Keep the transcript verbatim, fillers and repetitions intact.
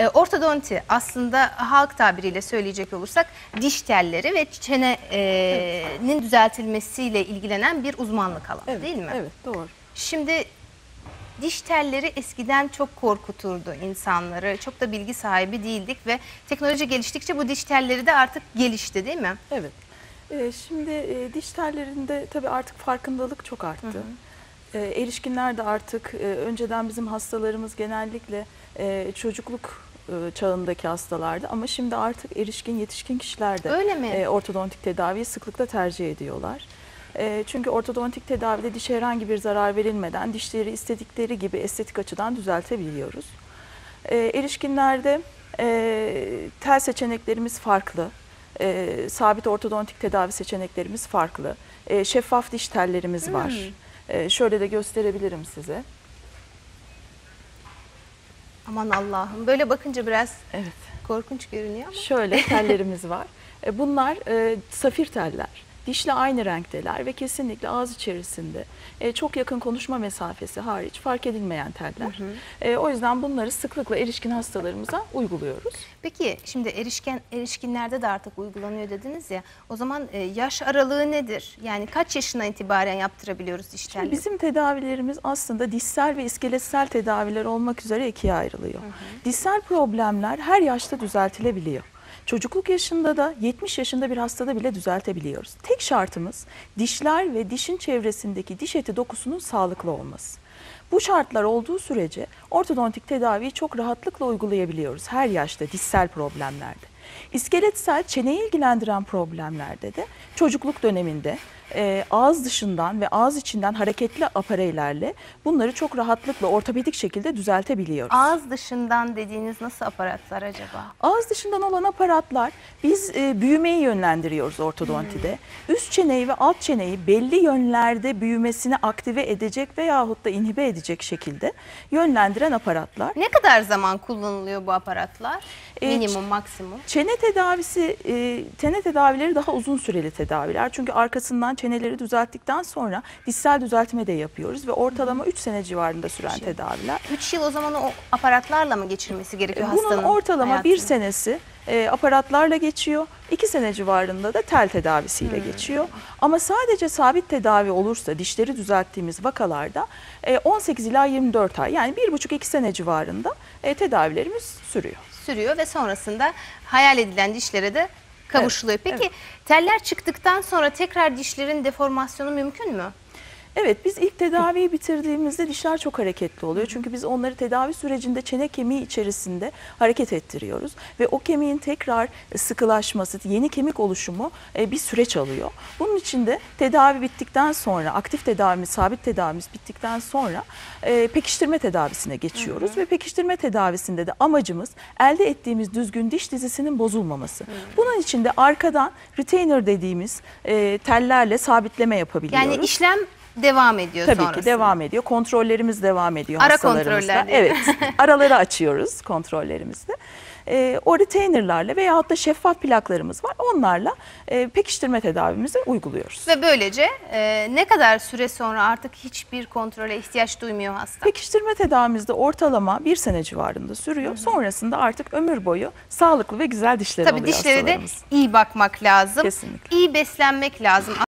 E, ortodonti aslında halk tabiriyle söyleyecek olursak diş telleri ve çenenin evet. düzeltilmesiyle ilgilenen bir uzmanlık alanı, evet, değil mi? Evet, doğru. Şimdi diş telleri eskiden çok korkuturdu insanları. Çok da bilgi sahibi değildik ve teknoloji geliştikçe bu diş telleri de artık gelişti, değil mi? Evet. Ee, şimdi e, diş tellerinde tabii artık farkındalık çok arttı. Hı hı. E, erişkinler de artık e, önceden bizim hastalarımız genellikle e, çocukluk e, çağındaki hastalardı ama şimdi artık erişkin yetişkin kişiler de Öyle mi? E, ortodontik tedaviyi sıklıkla tercih ediyorlar. E, çünkü ortodontik tedavide dişe herhangi bir zarar verilmeden dişleri istedikleri gibi estetik açıdan düzeltebiliyoruz. E, erişkinlerde e, tel seçeneklerimiz farklı. E, sabit ortodontik tedavi seçeneklerimiz farklı. E, şeffaf diş tellerimiz hmm. var. E, şöyle de gösterebilirim size. Aman Allah'ım, böyle bakınca biraz evet. korkunç görünüyor ama. Şöyle tellerimiz var. E, bunlar e, safir teller. Dişle aynı renkteler ve kesinlikle ağız içerisinde e, çok yakın konuşma mesafesi hariç fark edilmeyen teller. Hı hı. E, o yüzden bunları sıklıkla erişkin hastalarımıza uyguluyoruz. Peki şimdi erişkin erişkinlerde de artık uygulanıyor dediniz ya. O zaman e, yaş aralığı nedir? Yani kaç yaşına itibaren yaptırabiliyoruz diş telleri? Bizim tedavilerimiz aslında dişsel ve iskeletsel tedaviler olmak üzere ikiye ayrılıyor. Hı hı. Dişsel problemler her yaşta düzeltilebiliyor. Çocukluk yaşında da yetmiş yaşında bir hastada bile düzeltebiliyoruz. Tek şartımız dişler ve dişin çevresindeki diş eti dokusunun sağlıklı olması. Bu şartlar olduğu sürece ortodontik tedaviyi çok rahatlıkla uygulayabiliyoruz her yaşta dişsel problemlerde. İskeletsel, çeneyi ilgilendiren problemlerde de çocukluk döneminde e, ağız dışından ve ağız içinden hareketli apareylerle bunları çok rahatlıkla ortopedik şekilde düzeltebiliyoruz. Ağız dışından dediğiniz nasıl aparatlar acaba? Ağız dışından olan aparatlar biz e, büyümeyi yönlendiriyoruz ortodontide. Hmm. Üst çeneyi ve alt çeneyi belli yönlerde büyümesini aktive edecek veyahut da inhibe edecek şekilde yönlendiren aparatlar. Ne kadar zaman kullanılıyor bu aparatlar? E, Minimum, maksimum? Çene tedavisi, e, çene tedavileri daha uzun süreli tedaviler. Çünkü arkasından çeneleri düzelttikten sonra dişsel düzeltme de yapıyoruz ve ortalama üç sene civarında süren üç tedaviler. üç yıl o zaman o aparatlarla mı geçirmesi gerekiyor Bunun hastanın ortalama hayatını? bir senesi e, aparatlarla geçiyor. iki sene civarında da tel tedavisiyle hmm. geçiyor. Ama sadece sabit tedavi olursa dişleri düzelttiğimiz vakalarda e, on sekiz ila yirmi dört ay, yani bir buçuk iki sene civarında e, tedavilerimiz sürüyor. Sürüyor ve sonrasında hayal edilen dişlere de kavuşuluyor. Evet, Peki evet. teller çıktıktan sonra tekrar dişlerin deformasyonu mümkün mü? Evet, biz ilk tedaviyi bitirdiğimizde dişler çok hareketli oluyor. Çünkü biz onları tedavi sürecinde çene kemiği içerisinde hareket ettiriyoruz. Ve o kemiğin tekrar sıkılaşması, yeni kemik oluşumu bir süreç alıyor. Bunun için de tedavi bittikten sonra, aktif tedavimiz, sabit tedavimiz bittikten sonra pekiştirme tedavisine geçiyoruz. Hı hı. Ve pekiştirme tedavisinde de amacımız elde ettiğimiz düzgün diş dizisinin bozulmaması. Hı hı. Bunun için de arkadan retainer dediğimiz tellerle sabitleme yapabiliyoruz. Yani işlem devam ediyor Tabii sonrasında. ki devam ediyor. Kontrollerimiz devam ediyor Ara hastalarımızda. kontroller. Evet, araları açıyoruz kontrollerimizde. E, o retainerlarla veyahut da şeffaf plaklarımız var. Onlarla e, pekiştirme tedavimizi uyguluyoruz. Ve böylece e, ne kadar süre sonra artık hiçbir kontrole ihtiyaç duymuyor hasta? Pekiştirme tedavimizde ortalama bir sene civarında sürüyor. Hı hı. Sonrasında artık ömür boyu sağlıklı ve güzel dişleri Tabii oluyor dişlere de hastalarımız. iyi bakmak lazım. Kesinlikle. İyi beslenmek lazım.